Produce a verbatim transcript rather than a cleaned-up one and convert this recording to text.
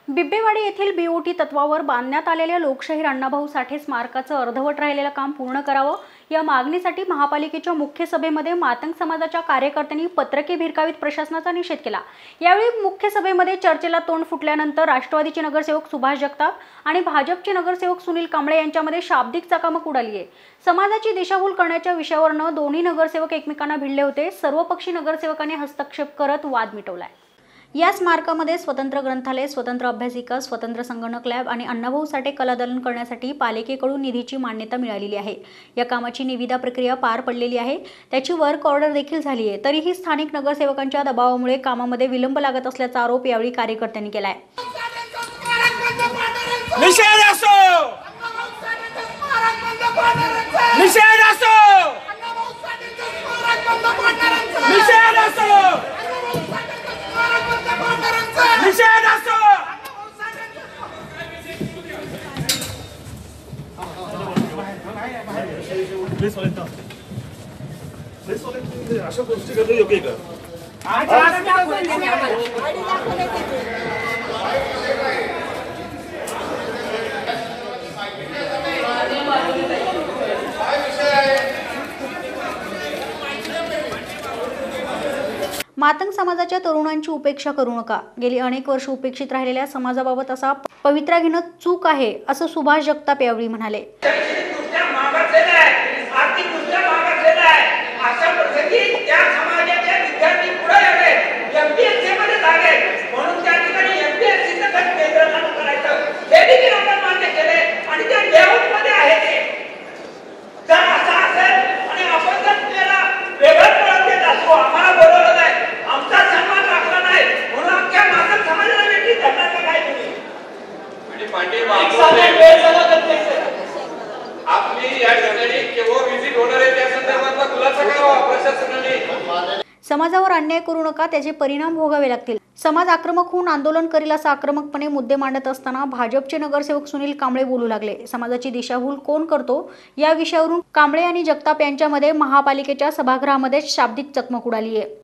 बिब्बेवाडी येथील बीओटी तत्वावर बांधण्यात आलेल्या लोकशाहीर अण्णाभाऊ साठे स्मारकाचं अर्धवट राहिलेलं काम पूर्ण करावं या मागणीसाठी महापालिकेच्या मुख्य सभेमध्ये मातंग समाजाच्या कार्यकर्त्यांनी पत्रके भिरकावीत प्रशासनाचा निषेध केला। यावेळी मुख्य सभेमध्ये चर्चेला तोंड फुटल्यानंतर राष्ट्रवादीचे नगरसेवक सुभाष जगताप आणि भाजपचे नगरसेवक सुनील कांबळे यांच्यामध्ये शाब्दिक चकमक उडाली आहे। समाजाची दिशाभूल करण्याच्या विषयावरून दोन्ही नगरसेवक एकमेकांना भिडले होते। सर्वपक्षी नगरसेवकांनी हस्तक्षेप करत वाद मिटवलाय। या स्मारकामध्ये स्वतंत्र ग्रंथालय, स्वतंत्र अभ्यासिका, स्वतंत्र संगणक लॅब आणि अण्णाभाऊ साठे कलादालन करण्यासाठी पालिकेकडून निधीची मान्यता मिळालेली आहे। या कामाची निविदा प्रक्रिया पार पडलेली आहे, त्याची वर्क ऑर्डर देखील झाली आहे। तरीही स्थानिक नगरसेवकांच्या दबावामुळे कामामध्ये विलंब लागत असल्याचा आरोप यावेळी कार्यकर्त्यांनी केलाय। निषेध असो, निषेध असो, निषेध असो, निषेध असो। अशा गोष्टी करणं योग्य का? मातंग समाजाच्या तरुणांची उपेक्षा करू नका। गेली अनेक वर्ष उपेक्षित राहिलेल्या समाजाबाबत असा पवित्रा घेणं चूक आहे, असं सुभाष जगताप यावेळी म्हणाले। समाजावर अन्याय करू नका, त्याचे परिणाम भोगावे लागतील। समाज आक्रमक होऊन आंदोलन करेल असा आक्रमकपणे मुद्दे मांडत असताना भाजपचे नगरसेवक सुनील कांबळे बोलू लागले। समाजाची दिशाभूल कोण करतो या विषयावरून कांबळे आणि जगताप यांच्यामध्ये महापालिकेच्या सभागृहामध्ये शाब्दिक चकमक उडाली आहे।